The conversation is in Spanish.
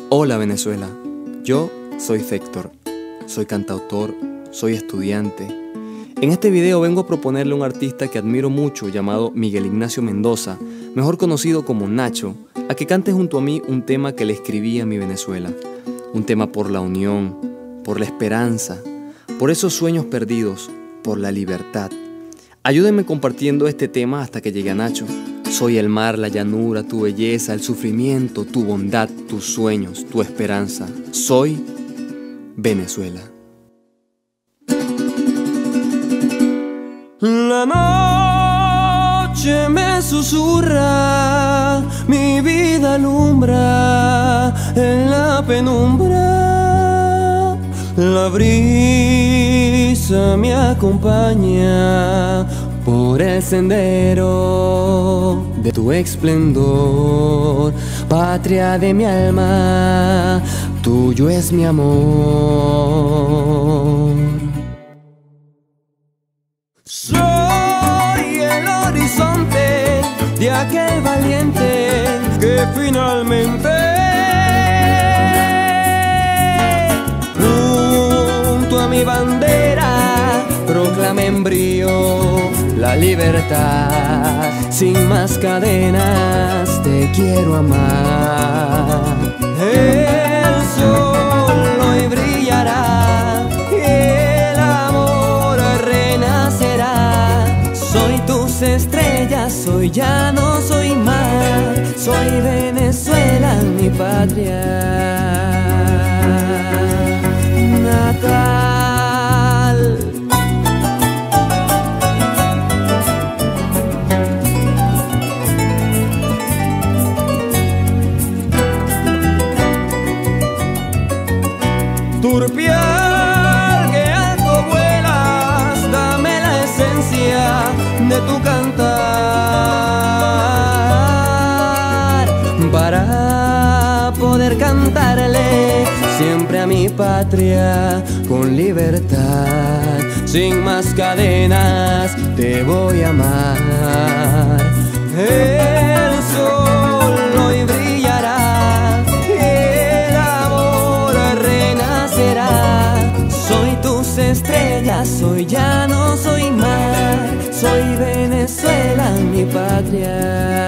Hola Venezuela, yo soy Héctor, soy cantautor, soy estudiante. En este video vengo a proponerle a un artista que admiro mucho llamado Miguel Ignacio Mendoza, mejor conocido como Nacho, a que cante junto a mí un tema que le escribí a mi Venezuela. Un tema por la unión, por la esperanza, por esos sueños perdidos, por la libertad. Ayúdenme compartiendo este tema hasta que llegue a Nacho. Soy el mar, la llanura, tu belleza, el sufrimiento, tu bondad, tus sueños, tu esperanza. Soy Venezuela. La noche me susurra, mi vida alumbra en la penumbra. La brisa me acompaña por el sendero de tu esplendor. Patria de mi alma, tuyo es mi amor. Soy el horizonte de aquel valiente que finalmente junto a mi bandera proclama en brío la libertad. Sin más cadenas te quiero amar. El sol hoy brillará y el amor renacerá. Soy tus estrellas, soy llano, soy mar. Soy Venezuela, mi patria natal. Turpial que alto vuelas, dame la esencia de tu cantar para poder cantarle siempre a mi patria con libertad. Sin más cadenas te voy a amar. El sol hoy brillará, el amor renacerá. Soy tus estrellas, soy llano, soy mar. Soy Venezuela, mi patria.